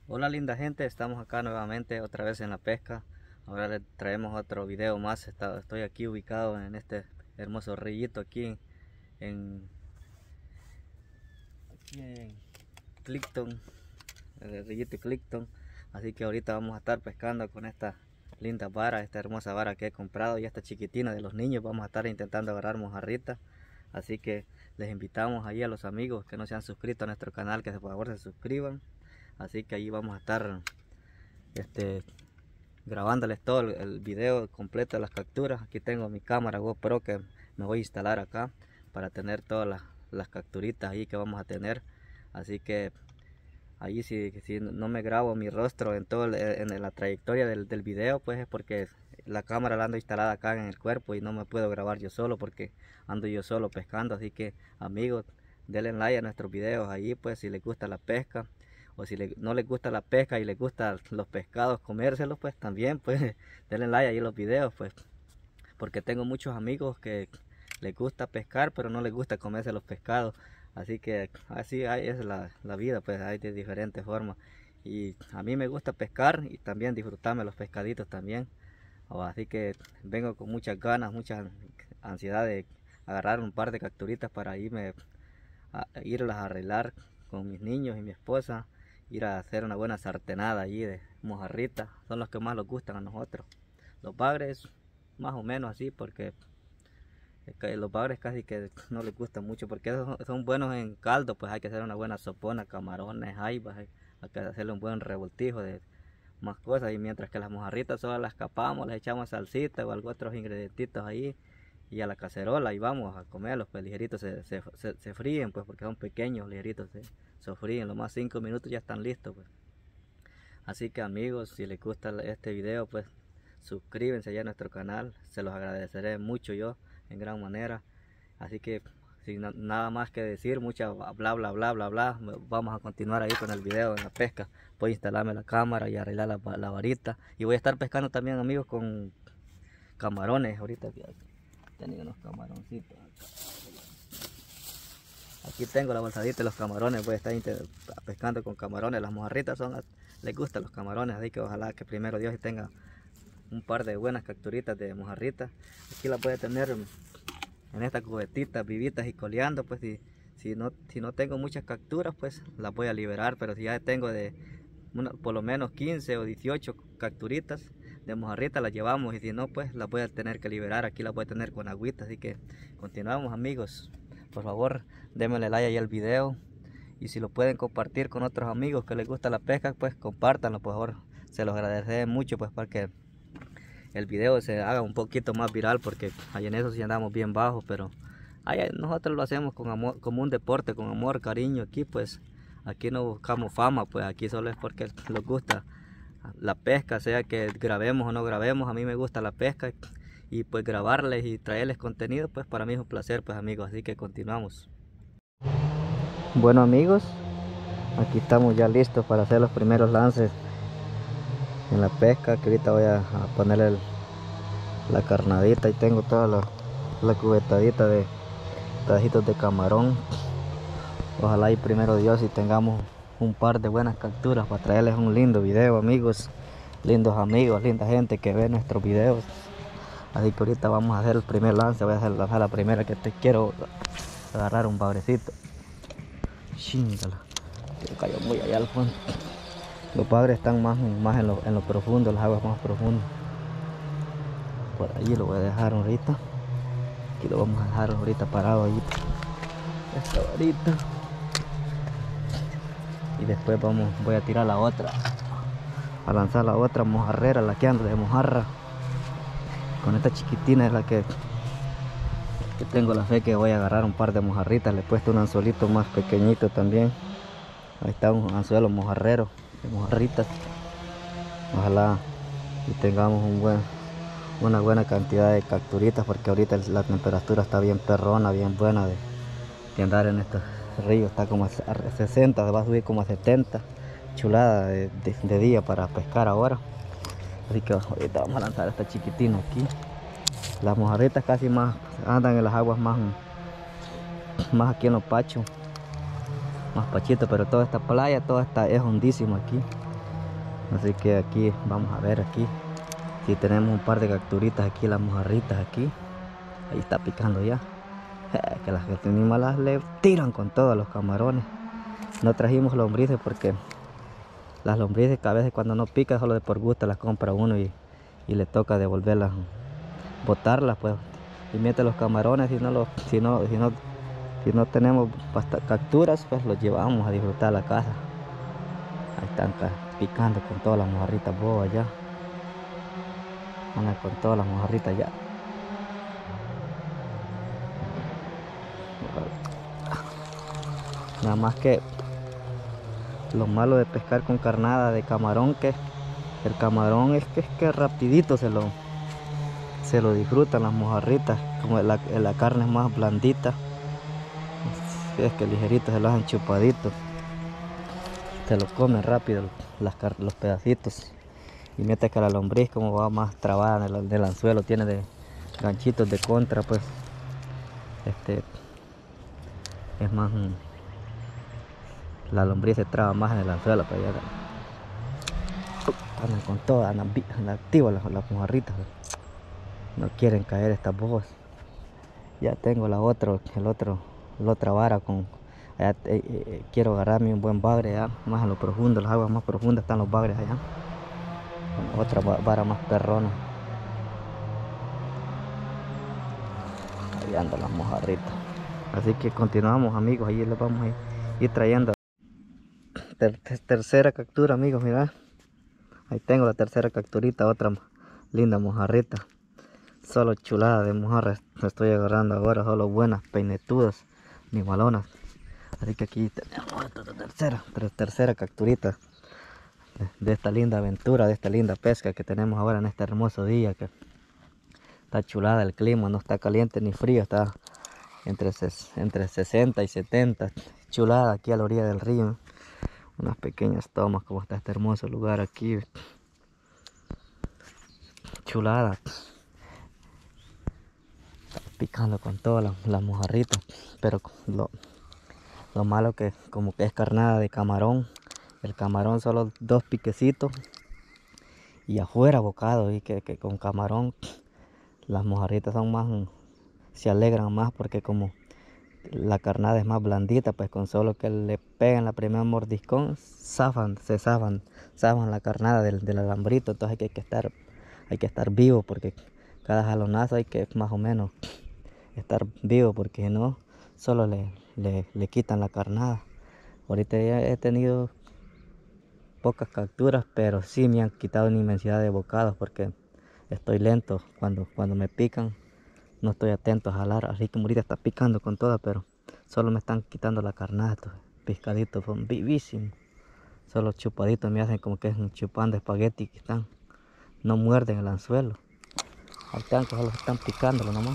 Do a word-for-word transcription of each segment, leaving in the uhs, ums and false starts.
Hola linda gente, estamos acá nuevamente otra vez en la pesca. Ahora les traemos otro video más. Estoy aquí ubicado en este hermoso rillito aquí en, aquí en Clifton, el rillito de Clifton. Así que ahorita vamos a estar pescando con esta linda vara, esta hermosa vara que he comprado y esta chiquitina de los niños. Vamos a estar intentando agarrar mojarrita. Así que les invitamos ahí a los amigos que no se han suscrito a nuestro canal que por favor se suscriban. Así que ahí vamos a estar este, grabándoles todo el, el video completo de las capturas. Aquí tengo mi cámara GoPro que me voy a instalar acá para tener todas las, las capturitas ahí que vamos a tener. Así que ahí si, si no me grabo mi rostro en todo el, en la trayectoria del, del video, pues es porque la cámara la ando instalada acá en el cuerpo y no me puedo grabar yo solo porque ando yo solo pescando. Así que amigos, denle like a nuestros videos ahí, pues si les gusta la pesca, o si le, no les gusta la pesca y les gustan los pescados, comérselos, pues también pues denle like ahí a los videos, pues porque tengo muchos amigos que les gusta pescar pero no les gusta comerse los pescados. Así que así hay, es la, la vida, pues hay de diferentes formas. Y a mí me gusta pescar y también disfrutarme los pescaditos también. Así que vengo con muchas ganas, mucha ansiedad de agarrar un par de capturitas para irme a irlas a arreglar con mis niños y mi esposa. Ir a hacer una buena sartenada allí de mojarrita, son los que más nos gustan a nosotros. Los bagres más o menos así, porque los bagres casi que no les gustan mucho, porque son, son buenos en caldo, pues hay que hacer una buena sopona, camarones, jaibas, hay, hay que hacerle un buen revoltijo de más cosas. Y mientras que las mojarritas solo las capamos, les echamos salsita o algo otros ingredientitos ahí y a la cacerola y vamos a comerlos, pues ligeritos se, se, se, se fríen, pues porque son pequeños, ligeritos se sofríen, lo más cinco minutos ya están listos, pues. Así que amigos, si les gusta este video, pues suscríbanse ya a nuestro canal, se los agradeceré mucho yo en gran manera. Así que sin nada más que decir, mucha bla bla bla bla bla, vamos a continuar ahí con el video en la pesca. Voy a instalarme la cámara y arreglar la, la varita y voy a estar pescando también amigos con camarones. Ahorita tengo unos camaroncitos acá. Aquí tengo la bolsadita de los camarones, voy a estar pescando con camarones. Las mojarritas son, les gustan los camarones, así que ojalá que primero Dios tenga un par de buenas capturitas de mojarritas. Aquí las voy a tener en esta cubetita vivitas y coleando, pues si, si, no, si no tengo muchas capturas, pues las voy a liberar, pero si ya tengo de una, por lo menos quince o dieciocho capturitas de mojarritas las llevamos, y si no, pues las voy a tener que liberar. Aquí las voy a tener con agüita, así que continuamos amigos. Por favor, denle like ahí al video y si lo pueden compartir con otros amigos que les gusta la pesca, pues compártanlo, por favor. Se los agradeceré mucho, pues para que el video se haga un poquito más viral, porque ahí en eso sí andamos bien bajos, pero ahí nosotros lo hacemos con amor, como un deporte, con amor, cariño. Aquí pues, aquí no buscamos fama, pues aquí solo es porque les gusta la pesca, sea que grabemos o no grabemos. A mí me gusta la pesca y pues grabarles y traerles contenido, pues para mí es un placer, pues amigos. Así que continuamos. Bueno amigos, aquí estamos ya listos para hacer los primeros lances en la pesca, que ahorita voy a, a ponerle el, la carnadita y tengo toda la, la cubetadita de pedacitos de camarón. Ojalá y primero Dios y tengamos un par de buenas capturas para traerles un lindo video amigos, lindos amigos, linda gente que ve nuestros videos. Así que ahorita vamos a hacer el primer lance, voy a hacer la, la primera que te quiero agarrar un bagrecito. Chingala, que cayó muy allá al fondo. Los bagres están más, más en, lo, en lo profundo, las aguas más profundas. Por allí lo voy a dejar ahorita. Aquí lo vamos a dejar ahorita parado ahí. Esta varita. Y después vamos, voy a tirar la otra. A lanzar la otra mojarrera, la que ando de mojarra. Con esta chiquitina es la que, que tengo la fe que voy a agarrar un par de mojarritas. Le he puesto un anzuelito más pequeñito también. Ahí está un anzuelo mojarrero de mojarritas. Ojalá y tengamos un buen, una buena cantidad de capturitas, porque ahorita la temperatura está bien perrona, bien buena de, de andar en estos ríos. Está como a sesenta, va a subir como a setenta. Chulada de, de, de día para pescar ahora. Así que ahorita vamos a lanzar esta chiquitina aquí. Las mojarritas casi más andan en las aguas más, más aquí en los pachos, más pachitos, pero toda esta playa, toda esta es hondísima aquí. Así que aquí vamos a ver aquí si tenemos un par de capturitas aquí, las mojarritas aquí. Ahí está picando ya. Eh, que las animales le tiran con todos los camarones. No trajimos lombrices porque las lombrices que a veces cuando no pica solo de por gusto las compra uno y, y le toca devolverlas, botarlas pues. Y mientras los camarones, si no los, si no, si no, si no tenemos capturas, pues los llevamos a disfrutar a la casa. Ahí están picando con todas las mojarritas bobas ya. Andan con todas las mojarritas ya. Nada más que lo malo de pescar con carnada de camarón, que el camarón es que es que rapidito se lo se lo disfrutan las mojarritas, como la, la carne es más blandita, es que ligerito se lo hacen chupaditos, se lo comen rápido las, los pedacitos. Y mientras que la lombriz, como va más trabada en el, del anzuelo, tiene de ganchitos de contra, pues este es más, la lombriz se traba más en el anzuelo, pero ya andan con todo, andan, andan activas las, las mojarritas, no quieren caer estas bobas. Ya tengo la otra, el otro, la otra vara con, allá, eh, eh, quiero agarrarme un buen bagre allá, más en lo profundo, las aguas más profundas están los bagres allá. Con otra vara más perrona. Ahí andan las mojarritas. Así que continuamos, amigos, ahí les vamos a ir, ir trayendo. Ter, ter, tercera captura, amigos, mirá. Ahí tengo la tercera capturita, otra linda mojarrita. Solo chulada de mojarras estoy agarrando ahora, solo buenas, peinetudas, ni malonas. Así que aquí tenemos esta tercera, tercera capturita de, de esta linda aventura, de esta linda pesca que tenemos ahora en este hermoso día. Que está chulada el clima, no está caliente ni frío, está entre, entre sesenta y setenta. Chulada aquí a la orilla del río. Unas pequeñas tomas, como está este hermoso lugar aquí. Chulada. Picando con todas las, las mojarritas, pero lo, lo malo que como que es carnada de camarón, el camarón solo dos piquecitos y afuera bocado, y que, que con camarón las mojarritas son más, se alegran más porque como la carnada es más blandita, pues con solo que le pegan la primera mordiscón, zafan, se zafan, zafan la carnada del, del alambrito. Entonces hay que estar, hay que estar vivo, porque cada jalonazo hay que más o menos estar vivo, porque si no solo le, le, le quitan la carnada. Ahorita ya he tenido pocas capturas, pero sí me han quitado una inmensidad de bocados, porque estoy lento cuando, cuando me pican, no estoy atento a jalar. Así que ahorita está picando con toda, pero solo me están quitando la carnada. Estos pescaditos son vivísimos, solo chupaditos me hacen como que es un chupán de espagueti, que están, no muerden el anzuelo. Ahí están, que solo están picándolo nomás.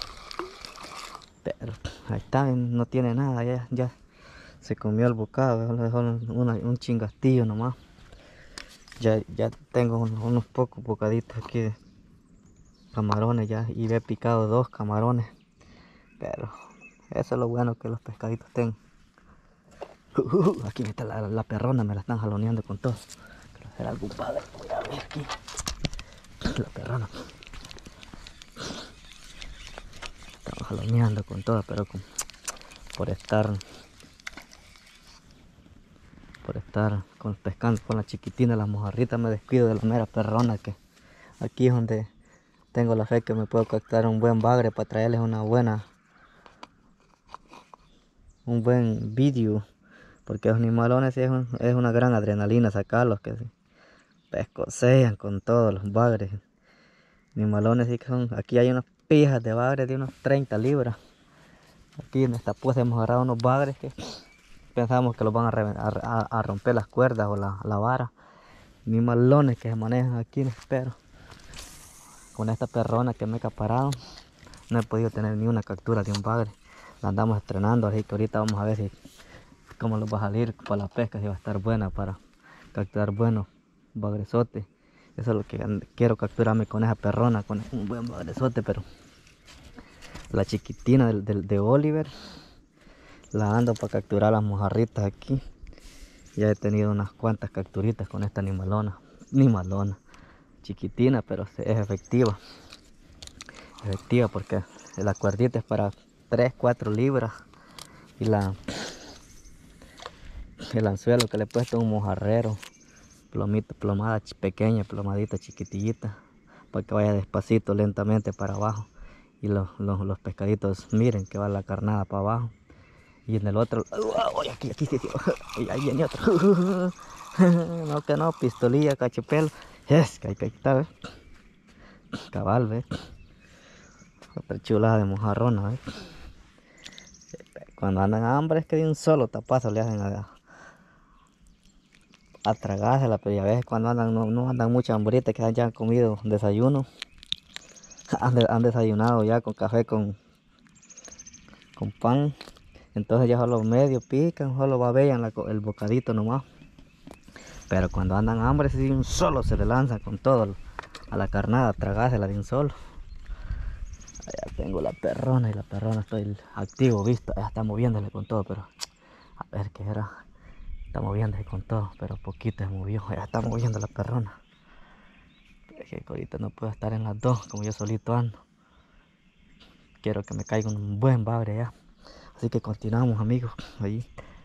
Pero ahí está, no tiene nada, ya, ya se comió el bocado, solo dejó una, un chingastillo nomás. Ya, ya tengo unos, unos pocos bocaditos aquí de camarones ya, y he picado dos camarones. Pero eso es lo bueno, que los pescaditos estén. Uh, uh, aquí está la, la perrona, me la están jaloneando con todo. Quiero hacer algún padre, voy a ver aquí. La perrona. Estamos jaloneando con todo, pero con, por estar por estar con pescando con la chiquitina, las mojarritas, me descuido de la mera perrona, que aquí es donde tengo la fe que me puedo captar un buen bagre para traerles una buena un buen vídeo, porque los animalones es, un, es una gran adrenalina sacarlos, que pescosean con todos los bagres. Animalones sí que son, aquí hay unas pijas de bagres de unos treinta libras. Aquí en esta puesta hemos agarrado unos bagres que pensamos que los van a, a, a romper las cuerdas o la, la vara. Animalones que se manejan aquí, pero con esta perrona que me he acaparado no he podido tener ni una captura de un bagre. La andamos estrenando, así que ahorita vamos a ver si cómo nos va a salir para la pesca, si va a estar buena para capturar buenos bagresotes. Eso es lo que quiero, capturarme con esa perrona, con un buen bagresote. Pero la chiquitina de, de, de Oliver la ando para capturar las mojarritas aquí. Ya he tenido unas cuantas capturitas con esta animalona. Animalona. Chiquitina, pero es efectiva. Efectiva porque la cuerdita es para tres, cuatro libras. Y la el anzuelo que le he puesto es un mojarrero. Plomita, plomada pequeña, plomadita chiquitillita. Para que vaya despacito, lentamente para abajo. Y los, los, los pescaditos miren que va la carnada para abajo. Y en el otro, uy, aquí, aquí, sí, sí. Y ahí viene otro. No, que no, pistolilla, cachepelo. Es que hay que quitar, ¿ves? Cabal, ¿ves? Otra chulada de mojarrona, ¿ves? Cuando andan hambre es que de un solo tapazo le hacen a, a tragársela, pero ya ves cuando andan, no, no andan mucha hambrita, que ya han comido desayuno. Han, de, han desayunado ya con café, con, con pan. Entonces ya solo medio pican, solo babellan la, el bocadito nomás. Pero cuando andan hambre, si un solo se le lanza con todo a la carnada, a tragársela de un solo. Ya tengo la perrona y la perrona estoy activo, visto, ya está moviéndole con todo, pero a ver qué era. Está moviéndose con todo, pero poquito se movió, ya está moviendo la perrona. Es que ahorita no puedo estar en las dos, como yo solito ando. Quiero que me caiga un buen bagre ya. Así que continuamos, amigos, allí